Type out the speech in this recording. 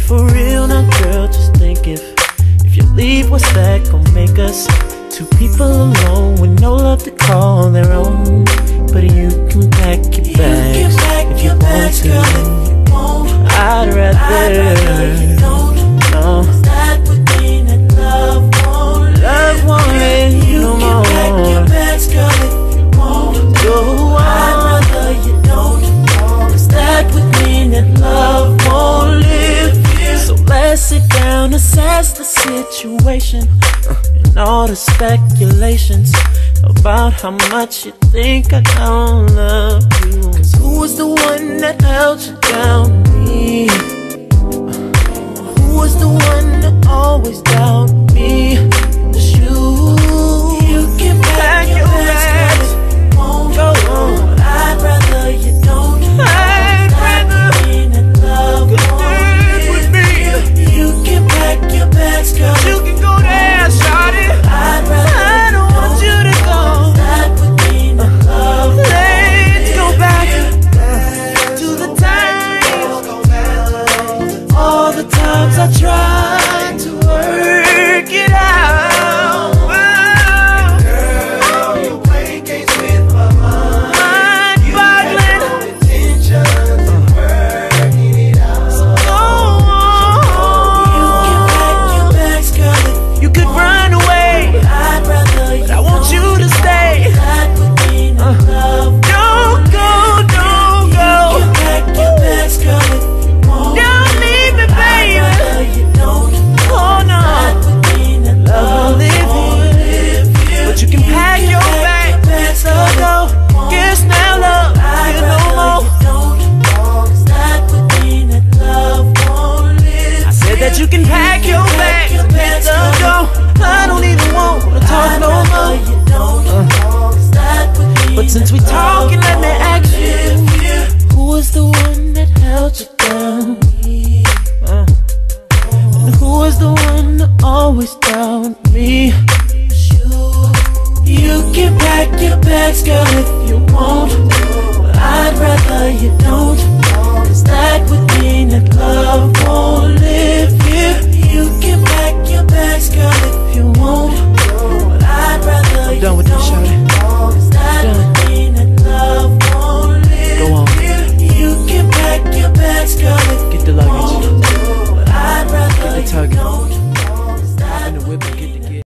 for real now, girl, just think if you leave, what's that gonna make us? Two people alone with no love to call their own. But you can pack your bags if you want to. I'd rather you don't. No. Is that would mean that love won't let you no more. You can pack your bags, girl, if you want to. I'd rather you don't. Cause that would mean that love won't live here. So let's sit down, assess the situation, and all the speculations about how much you think I don't love you. Cause who was the one that held you down? Me. Who was the one that always doubted me? It's you. You can pack your bags, won't go on. I'd rather you don't. I'd rather mean that love won't with me. You can pack your bags, girl. You can go there, shawty. I'd rather. I don't want you to go. That would mean that love. Let's go back to the times, all the times I tried to work it out. Girl, you play games with my mind. You had no intentions of working it out. So you can pack your bags, girl. You could run away, I'd rather you, but I want you to stay. That would mean that love. Don't go, don't go. You can pack your bags, girl, if you want. Don't leave me, baby. I'd rather you don't. Oh no. That would mean that love won't live here. But you can pack your bags, so go. Guess now, love, you no more. Cause that would mean that love won't live. I said that you can pack your bags, so go. I don't even want to talk no more. But since we talking, let me ask you, who was the one that held you down? And who was the one that always doubted me? You can pack your bags, girl, if you want. But I'd rather you don't. Cause that would mean that love won't